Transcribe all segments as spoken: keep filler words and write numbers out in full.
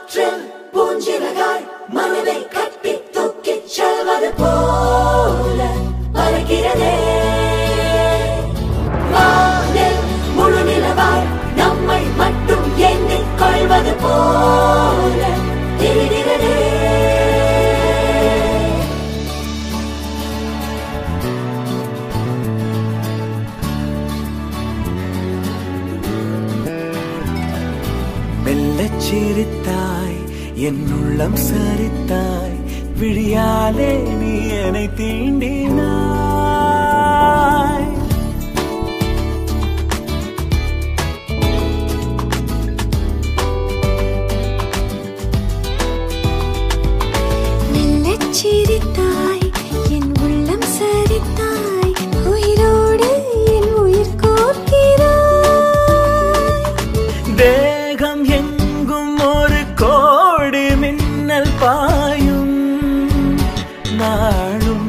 காற்றில் பூஞ்சிறகாய் மனதை கட்டி தூக்கிச் செல்வது போல பறக்கிறதே. வானில் முழு நிலவாய் நம்மை மட்டும் எண்ணிக் கொள்வது போல தெரிகிறதே. மெல்லச் சிரித்தாய் என் உள்ளம் சரித்தாய் விழியாலே நீ என்னை தீண்டினாய். மெல்லச் சிரித்தாய் என் உள்ளம் சரித்தாய் உயிரோடு என் உயிர் கோர்க்கிறாய். தேகம் எங்கும் ஒரு கோடி மின்னல் பாயும் நாளும்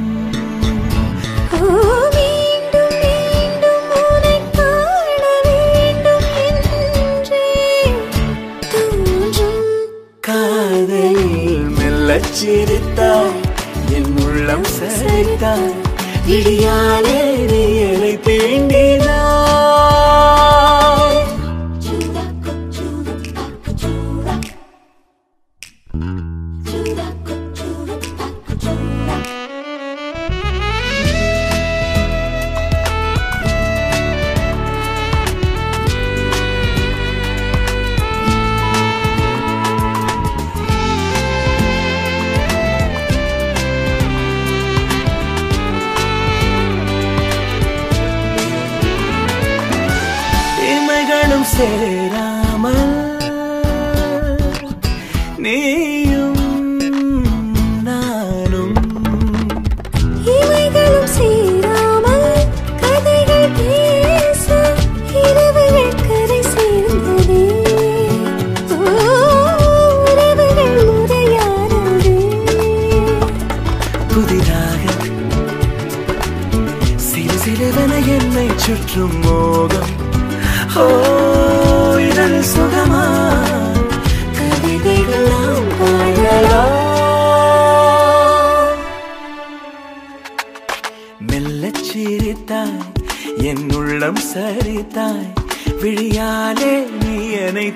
மீண்டும் மீண்டும் உன்னை காண வேண்டும் என்றே தோன்றும் காதலில் மெல்லச் சிரித்தாய் என் உள்ளம் சரித்தாய் விழியாலே நீ என்னை தீண்டினாய். இமைகளும் சேராமல் நீயும் நானும் இவைகளும் சேராமல் கதைகள் பேச இரவுகள் கரை சேர்ந்ததே. உறவுகள் முறையானதே. புதிதாக சிறு சிறுவன என்னை சுற்றும் மோகம். ஓ இதழ் சுகமா கவிதைகள் நாம் பாடலாம். மெல்லச் சிரித்தாய் என் உள்ளம் சரித்தாய் விழியாலே நீ என்னை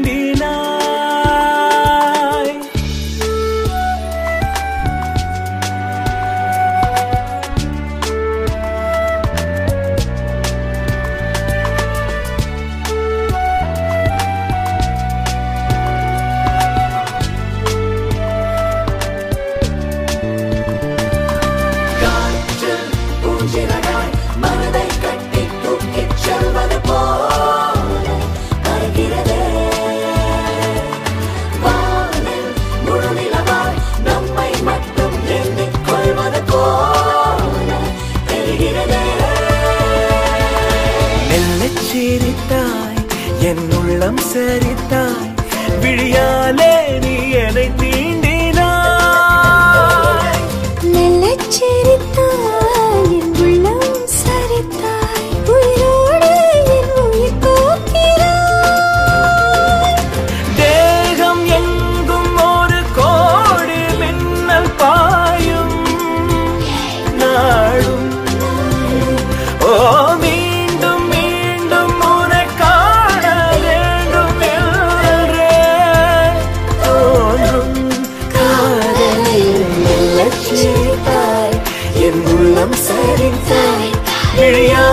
தீண்டினாய். பூஞ்சிறகாய் மனதை கட்டி தூக்கிச் செல்வது போல பறக்கிறதே. வானில் முழு நிலவாய் நம்மை மட்டும் எண்ணிக் கொள்வது போல தெரிகிறதே. மெல்லச் சிரித்தாய் என் உள்ளம் சரித்தாய் விழியாலே நீ என்னை தீண்டினாய். மெல்லச் சிரித்தாய் என் உள்ளம் சரித்தாய் உயிரோடு என் உயிர் கோர்க்கிறாய். தேகம் எங்கும் ஒரு கோடி மின்னல் பாயும் நாளும் ஓ மீண்டும் மீண்டும் உன்னை காண வேண்டும் என்றே தோன்றும் காதலில் மெல்லச் சிரித்தாய் என் உள்ளம் சரித்தாய் விழியா